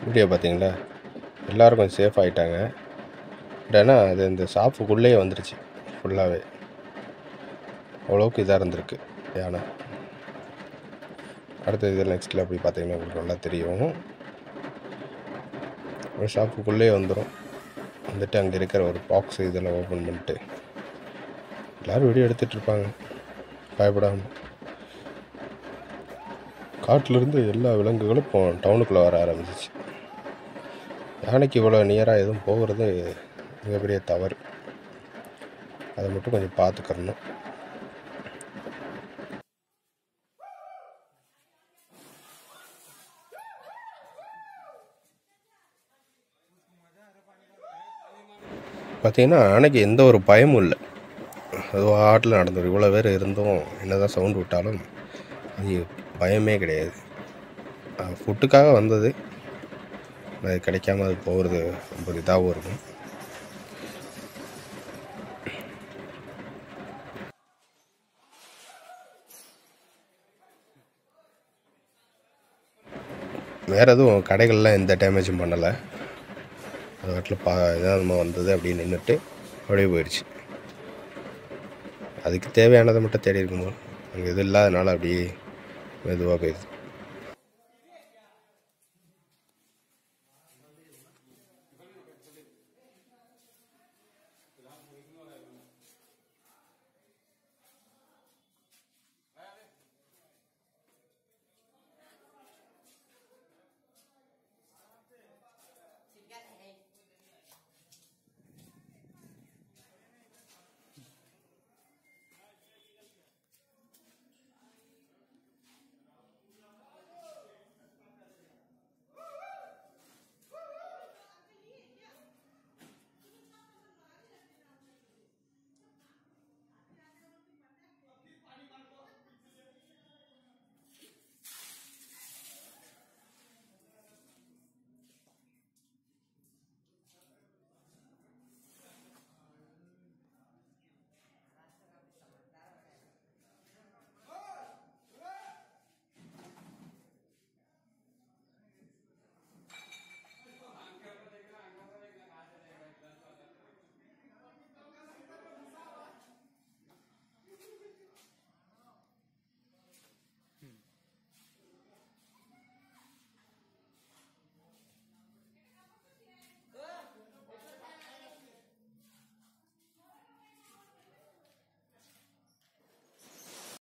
Video பார்த்தீங்களா? எல்லோரும் கொஞ்சம் சேஃப் ஆகிட்டாங்க. ஏன்னா அது இந்த ஷாப்புக்குள்ளேயே வந்துருச்சு ஃபுல்லாகவே. அவ்வளோவுக்கு இதாக இருந்திருக்கு யானை. அடுத்த இதில் நெக்ஸ்ட்டில் அப்படி பார்த்தீங்கன்னா உங்களுக்கு நல்லா தெரியும். ஒரு ஷாப்புக்குள்ளேயே வந்துட்டு அங்கே இருக்கிற ஒரு பாக்ஸ் இதெல்லாம் ஓப்பன் பண்ணிட்டு எல்லோரும் வீடியோ எடுத்துகிட்டு இருப்பாங்க பயப்படாமல். காட்டிலேருந்து எல்லா விலங்குகளும் இப்போ டவுனுக்குள்ளே வர ஆரம்பிச்சிச்சு. யானைக்கு இவ்வளோ நியராக எதுவும் போகிறது மிகப்பெரிய தவறு. அதை மட்டும் கொஞ்சம் பார்த்துக்கிறணும். பார்த்திங்கன்னா யானைக்கு எந்த ஒரு பயமும் இல்லை. அது ஆட்டில் நடந்துடும். இவ்வளோ பேர் இருந்தும் என்ன தான் சவுண்டு விட்டாலும் அது பயமே கிடையாது. ஃபுட்டுக்காக வந்தது, அது கிடைக்காம அது போகிறது ரொம்ப இதாகவும் இருக்கும். வேறு எதுவும் கடைகள்லாம் எந்த டேமேஜும் பண்ணலை. அது வாட்டில் இதாக நம்ம வந்தது அப்படியே நின்றுட்டு அப்படியே போயிடுச்சு. அதுக்கு தேவையானதை மட்டும் தேடி இருக்கும்போது அங்கே இது இல்லாதனால அப்படியே மெதுவாக போயிடுச்சு.